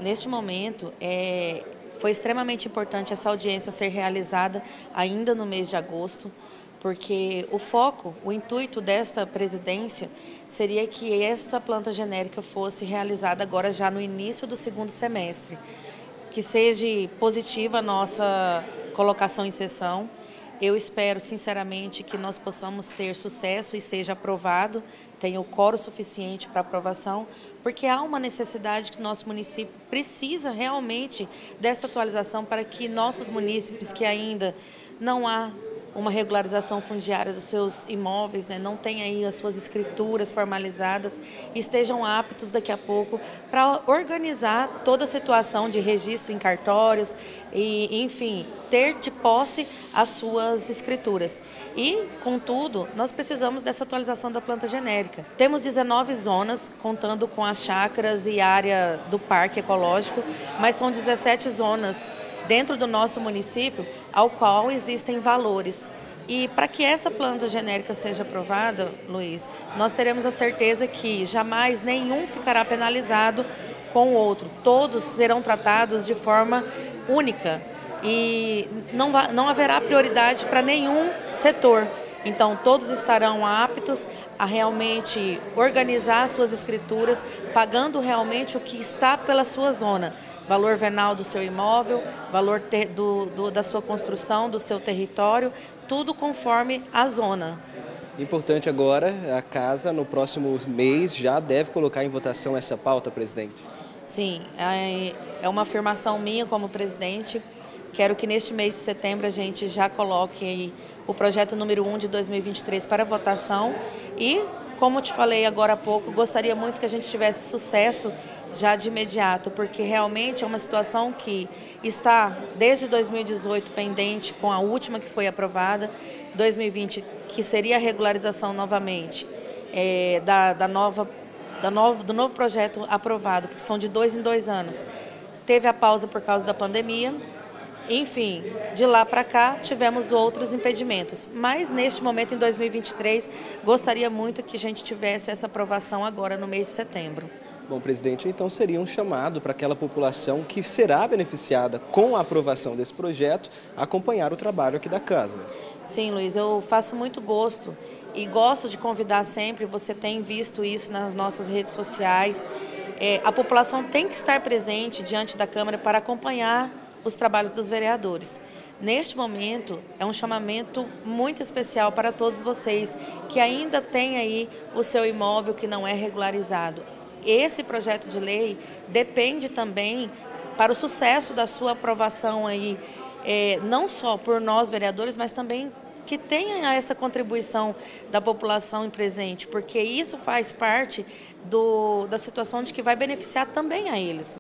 Neste momento, foi extremamente importante essa audiência ser realizada ainda no mês de agosto, porque o foco, o intuito desta presidência seria que esta planta genérica fosse realizada agora já no início do segundo semestre, que seja positiva a nossa colocação em sessão. Eu espero, sinceramente, que nós possamos ter sucesso e seja aprovado, tenha o quórum suficiente para aprovação, porque há uma necessidade que o nosso município precisa realmente dessa atualização para que nossos munícipes que ainda não há uma regularização fundiária dos seus imóveis, não tem aí as suas escrituras formalizadas, estejam aptos daqui a pouco para organizar toda a situação de registro em cartórios e, enfim, ter de posse as suas escrituras. E, contudo, nós precisamos dessa atualização da planta genérica. Temos 19 zonas, contando com as chácaras e área do parque ecológico, mas são 17 zonas dentro do nosso município, ao qual existem valores. E para que essa planta genérica seja aprovada, Luiz, nós teremos a certeza que jamais nenhum ficará penalizado com o outro. Todos serão tratados de forma única e não haverá prioridade para nenhum setor. Então, todos estarão aptos a realmente organizar suas escrituras, pagando realmente o que está pela sua zona. Valor venal do seu imóvel, valor da sua construção, do seu território, tudo conforme a zona. Importante agora, a casa no próximo mês já deve colocar em votação essa pauta, presidente? Sim, é uma afirmação minha como presidente. Quero que neste mês de setembro a gente já coloque aí o projeto número 1 de 2023 para votação e, como te falei agora há pouco, gostaria muito que a gente tivesse sucesso já de imediato, porque realmente é uma situação que está desde 2018 pendente com a última que foi aprovada, 2020 que seria a regularização novamente do novo projeto aprovado, porque são de 2 em 2 anos. Teve a pausa por causa da pandemia. Enfim, de lá para cá tivemos outros impedimentos, mas neste momento, em 2023, gostaria muito que a gente tivesse essa aprovação agora no mês de setembro. Bom, presidente, então seria um chamado para aquela população que será beneficiada com a aprovação desse projeto acompanhar o trabalho aqui da casa. Sim, Luiz, eu faço muito gosto e gosto de convidar sempre, você tem visto isso nas nossas redes sociais, a população tem que estar presente diante da Câmara para acompanhar os trabalhos dos vereadores. Neste momento, é um chamamento muito especial para todos vocês que ainda têm aí o seu imóvel que não é regularizado. Esse projeto de lei depende também para o sucesso da sua aprovação aí, não só por nós vereadores, mas também que tenha essa contribuição da população em presente, porque isso faz parte da situação de que vai beneficiar também a eles.